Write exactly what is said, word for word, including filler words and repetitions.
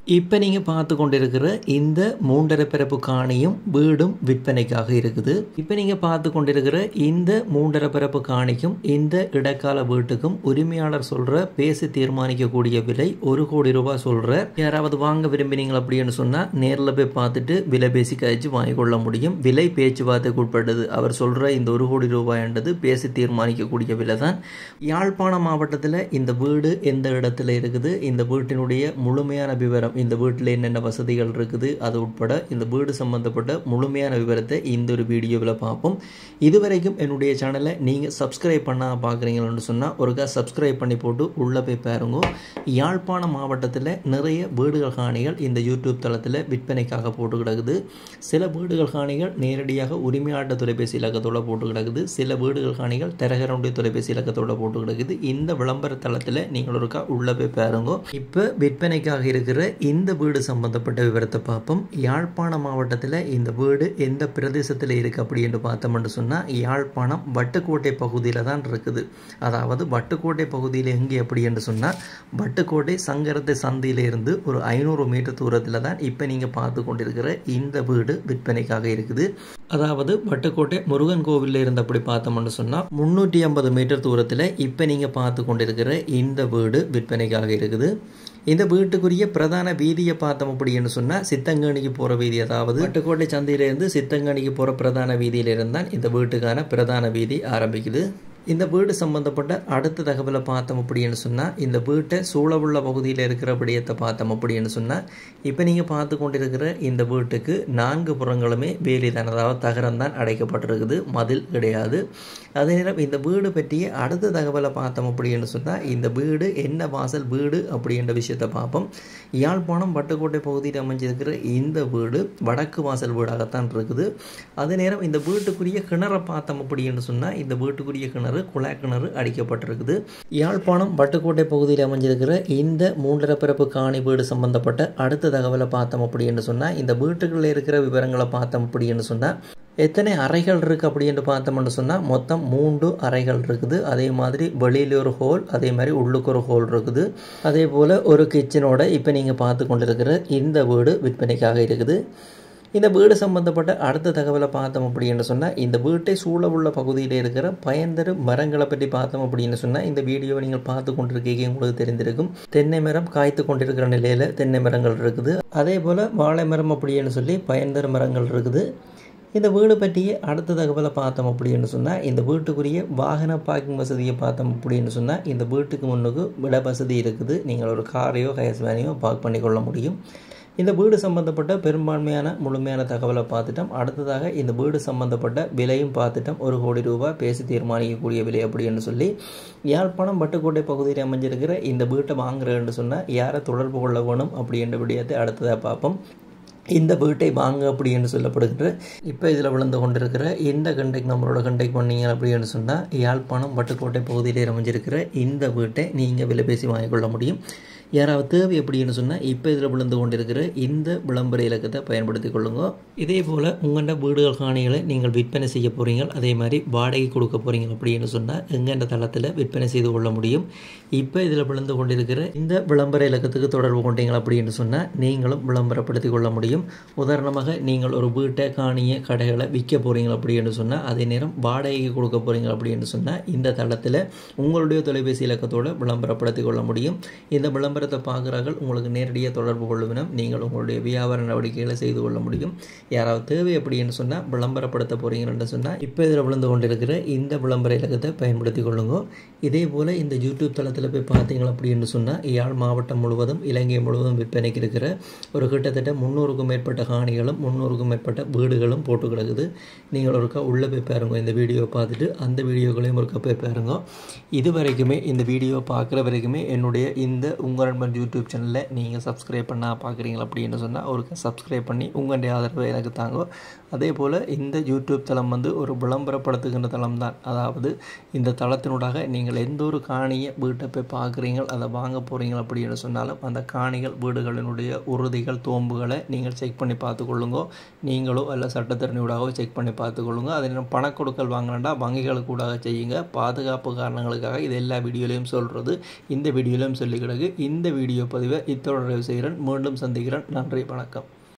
இப்போ நீங்கள் பார்த்து கொண்டிருக்கிற இந்த மூன்றரை பரப்பு காணியும் வீடும் விற்பனைக்காக இருக்குது. இப்போ நீங்கள் பார்த்து கொண்டிருக்கிற இந்த மூன்றரை பரப்பு காணிக்கும் இந்த இடைக்கால வீட்டுக்கும் உரிமையாளர் சொல்கிற பேசி தீர்மானிக்கக்கூடிய விலை ஒரு கோடி ரூபாய் சொல்கிற. யாராவது வாங்க விரும்பினீங்க அப்படின்னு சொன்னால் நேரில் போய் பார்த்துட்டு விலை பேசி கழிச்சு வாங்கிக்கொள்ள முடியும். விலை பேச்சுவார்த்தைக்கு உட்பட்டது. அவர் சொல்கிற இந்த ஒரு கோடி ரூபாய்ன்றது பேசி தீர்மானிக்கக்கூடிய விலை தான். யாழ்ப்பாணம் மாவட்டத்தில் இந்த வீடு எந்த இடத்துல இருக்குது, இந்த வீட்டினுடைய முழுமையான விவரம், இந்த வீட்டில் என்னென்ன வசதிகள் இருக்குது, அது உட்பட இந்த வீடு சம்பந்தப்பட்ட முழுமையான விவரத்தை இந்த ஒரு வீடியோவில் பார்ப்போம். இதுவரைக்கும் என்னுடைய சேனலை நீங்கள் சப்ஸ்கிரைப் பண்ண பார்க்குறீங்கன்னு சொன்னால் ஒருக்கா சப்ஸ்கிரைப் பண்ணி போட்டு உள்ளே போய் பாருங்க. யாழ்ப்பாணம் மாவட்டத்தில் நிறைய வீடுகள் காணிகள் இந்த யூடியூப் தளத்தில் விற்பனைக்காக போட்டு கிடக்குது. சில வீடுகள் காணிகள் நேரடியாக உரிமையாட்ட தொலைபேசி இலக்கத்தோடு போட்டு கிடக்குது. சில வீடுகள் காணிகள் தரகரனுடைய தொலைபேசி இலக்கத்தோடு போட்டு கிடக்குது. இந்த விளம்பர தளத்தில் நீங்கள் ஒருக்கா உள்ளே போய் பாருங்க. இப்போ விற்பனைக்காக இருக்கிற இந்த வீடு சம்பந்தப்பட்ட விவரத்தை பார்ப்போம். யாழ்ப்பாணம் மாவட்டத்தில் இந்த வீடு எந்த பிரதேசத்தில் இருக்குது அப்படின்னு பார்த்தோம்னு சொன்னால் யாழ்ப்பாணம் வட்டுக்கோட்டை பகுதியில் தான் இருக்குது. அதாவது வட்டுக்கோட்டை பகுதியில் எங்கே அப்படி என்று சொன்னால் வட்டுக்கோட்டை சங்கரத்தை சந்தையிலிருந்து ஒரு ஐநூறு மீட்டர் தூரத்தில் தான் இப்போ நீங்கள் பார்த்து கொண்டிருக்கிற இந்த வீடு விற்பனைக்காக இருக்குது. அதாவது வட்டுக்கோட்டை முருகன் கோவிலில் இருந்து அப்படி பார்த்தோம்னு சொன்னால் முந்நூற்றி ஐம்பது மீட்டர் தூரத்தில் இப்போ நீங்கள் பார்த்து கொண்டிருக்கிற இந்த வீடு விற்பனைக்காக இருக்குது. இந்த வீட்டுக்குரிய பிரதான வீதியை பார்த்தோம் அப்படின்னு சொன்னால் சித்தங்கணிக்கு போகிற வீதி, அதாவது வட்டுக்கோட்டை சந்தையிலேருந்து சித்தங்கணிக்கு போகிற பிரதான வீதியிலிருந்து தான் இந்த வீட்டுக்கான பிரதான வீதி ஆரம்பிக்குது. இந்த வீடு சம்பந்தப்பட்ட அடுத்த தகவலை பார்த்தோம் அப்படின்னு சொன்னால் இந்த வீட்டை சூழவுள்ள பகுதியில் இருக்கிற விடயத்தை பார்த்தோம் அப்படின்னு சொன்னால் இப்போ நீங்கள் பார்த்து கொண்டிருக்கிற இந்த வீட்டுக்கு நான்கு புறங்களுமே வேலி தான், அதாவது தகரம் தான் அடைக்கப்பட்டிருக்குது, மதில் கிடையாது. அதே நேரம் இந்த வீடு பற்றிய அடுத்த தகவலை பார்த்தோம் அப்படின்னு சொன்னால் இந்த வீடு என்ன வாசல் வீடு அப்படின்ற விஷயத்தை பார்ப்போம். யாழ்ப்பாணம் வட்டுக்கோட்டை பகுதியில் அமைஞ்சிருக்கிற இந்த வீடு வடக்கு வாசல் வீடாகத்தான் இருக்குது. அதே நேரம் இந்த வீட்டுக்குரிய கிணறை பார்த்தோம் அப்படின்னு சொன்னால் இந்த வீட்டுக்குரிய கிணறு குழாய் கிணறு அடிக்கப்பட்டிருக்குது. யாழ்ப்பாணம் வட்டுக்கோட்டை பகுதியில் அமைஞ்சிருக்கிற இந்த மூன்றரை பிறப்பு காணி வீடு சம்பந்தப்பட்ட அடுத்த தகவலை பார்த்தோம் அப்படின்னு சொன்னால் இந்த வீட்டுக்குள்ளே இருக்கிற விவரங்களை பார்த்தோம் அப்படின்னு சொன்னால் எத்தனை அறைகள் இருக்குது அப்படின்னு பார்த்தோம்னு சொன்னால் மொத்தம் மூன்று அறைகள் இருக்குது. அதே மாதிரி வெளியில் ஒரு ஹோல், அதே மாதிரி உள்ளுக்கு ஒரு ஹோல் இருக்குது. அதே போல் ஒரு கிச்சனோட இப்போ நீங்கள் பார்த்து கொண்டிருக்கிற இந்த வீடு விற்பனைக்காக இருக்குது. இந்த வீடு சம்பந்தப்பட்ட அடுத்த தகவலை பார்த்தோம் அப்படின்னு சொன்னால் இந்த வீட்டை சூழ உள்ள பகுதியில் இருக்கிற பயன்தரும் மரங்களை பற்றி பார்த்தோம் அப்படின்னு சொன்னால் இந்த வீடியோவை நீங்கள் பார்த்து கொண்டிருக்கீங்க, உங்களுக்கு தெரிந்திருக்கும். தென்னை மரம் காய்த்து கொண்டிருக்கிற நிலையில் தென்னை மரங்கள் இருக்குது. அதே போல் வாழை மரம் அப்படின்னு சொல்லி பயன்தரும் மரங்கள் இருக்குது. இந்த வீடு பற்றிய அடுத்த தகவலை பார்த்தோம் அப்படின்னு சொன்னால் இந்த வீட்டுக்குரிய வாகன பார்க்கிங் வசதியை பார்த்தோம் அப்படின்னு சொன்னால் இந்த வீட்டுக்கு முன்னுக்கு விட வசதி இருக்குது. நீங்கள் ஒரு காரையோ ஹைஸ் வேனையோ பார்க் பண்ணிக்கொள்ள முடியும். இந்த வீடு சம்பந்தப்பட்ட பெரும்பான்மையான முழுமையான தகவலை பார்த்துட்டோம். அடுத்ததாக இந்த வீடு சம்பந்தப்பட்ட விலையும் பார்த்துட்டோம். ஒரு கோடி ரூபாய் பேசி தீர்மானிக்கக்கூடிய விலை அப்படின்னு சொல்லி யாழ்ப்பாணம் வட்டுக்கோட்டை பகுதியில் அமைஞ்சிருக்கிற இந்த வீட்டை வாங்குறேன்னு சொன்னால் யாரை தொடர்பு கொள்ள வேணும் அப்படின்ற விடயத்தை அடுத்ததாக பார்ப்போம். இந்த வீட்டை வாங்க அப்படின்னு சொல்லப்படுகின்ற இப்போ இதில் விழுந்து கொண்டிருக்கிற இந்த கண்டெக்ட் நம்மளோட கண்டெக்ட் பண்ணீங்க அப்படின்னு சொன்னால் யாழ்ப்பாணம் வட்டுக்கோட்டை பகுதியில் அமைஞ்சிருக்கிற இந்த வீட்டை நீங்கள் விலை பேசி வாங்கிக்கொள்ள முடியும். யாராவது தேவை அப்படின்னு சொன்னால் இப்போ இதில் விழுந்து கொண்டிருக்கிற இந்த விளம்பர இலக்கத்தை பயன்படுத்தி கொள்ளுங்க. இதே போல் உங்கள்கிட்ட வீடுகள் காணிகளை நீங்கள் விற்பனை செய்ய போகிறீங்க, அதே மாதிரி வாடகை கொடுக்க போகிறீங்க அப்படின்னு சொன்னால் எங்கெண்ட தளத்தில் விற்பனை செய்து கொள்ள முடியும். இப்போ இதில் விழுந்து கொண்டிருக்கிற இந்த விளம்பர இலக்கத்துக்கு தொடர்பு கொண்டீங்க அப்படின்னு சொன்னால் நீங்களும் விளம்பரப்படுத்தி கொள்ள முடியும். உதாரணமாக நீங்கள் ஒரு வீட்டை காணிய கடைகளை விற்க போகிறீங்க அப்படின்னு சொன்னால் அதே நேரம் வாடகைக்கு கொடுக்க போகிறீங்க அப்படின்னு சொன்னால் இந்த தளத்தில் உங்களுடைய தொலைபேசி இலக்கத்தோடு விளம்பரப்படுத்தி கொள்ள முடியும். இந்த விளம்பர பார்க்கிறார்கள் உங்களுக்கு நேரடியாக தொடர்பு கொள்ளுவினம் நீங்கள் உங்களுடைய வியாபார நடவடிக்கைகளை செய்து கொள்ள முடியும். யாராவது தேவை அப்படின்னு சொன்னால் விளம்பரப்படுத்த போறீங்கன்னு சொன்னால் இப்போ இதில் விழுந்து கொண்டிருக்கிற இந்த விளம்பர இலக்கத்தை பயன்படுத்தி கொள்ளுங்க. இதே போல் இந்த யூடியூப் தளத்தில் போய் பார்த்தீங்க அப்படின்னு சொன்னால் யாழ் மாவட்டம் முழுவதும் இலங்கை முழுவதும் விற்பனைக்கு இருக்கிற ஒரு கிட்டத்தட்ட முந்நூறுக்கும் மேற்பட்ட காணிகளும் முந்நூறுக்கும் மேற்பட்ட வீடுகளும் போட்டு கிடக்குது. நீங்கள் ஒருக்கா உள்ளே போய் பாருங்க. இந்த வீடியோவை பார்த்துட்டு அந்த வீடியோக்களையும் ஒருக்கா போய் பாருங்க. இது வரைக்குமே இந்த வீடியோ பார்க்குற வரைக்குமே என்னுடைய இந்த உங்கள் யூடியூப் சேனலில் நீங்கள் சப்ஸ்கிரைப் பண்ண பார்க்குறீங்க அப்படின்னு சொன்னால் ஒரு சப்ஸ்கிரைப் பண்ணி உங்களுடைய ஆதரவை எனக்கு தாங்க. அதே போல் இந்த யூடியூப் தளம் வந்து ஒரு விளம்பரப்படுத்துகின்ற தளம் தான். அதாவது இந்த தளத்தினூடாக நீங்கள் எந்த ஒரு காணியை வீட்டை போய் பார்க்குறீங்க அதை வாங்க போகிறீங்க அப்படின்னு சொன்னாலும் அந்த காணிகள் வீடுகளினுடைய உறுதிகள் தோம்புகளை நீங்கள் செக் பண்ணி பார்த்துக்கொள்ளுங்க. நீங்களோ அல்ல சட்டத்தரணியூடாகவோ செக் பண்ணி பார்த்துக்கொள்ளுங்க. அதே நேரம் பண கொடுக்கல் வாங்கினா வங்கிகளுக்கு ஊடாக செய்யுங்க. பாதுகாப்பு காரணங்களுக்காக இது எல்லா வீடியோலையும் சொல்கிறது இந்த வீடியோலையும் சொல்லி கிடக்கு. இந்த வீடியோ பதிவை இத்தோடு நிறைவு செய்கிறேன். மீண்டும் சந்திக்கிறேன். நன்றி, வணக்கம்.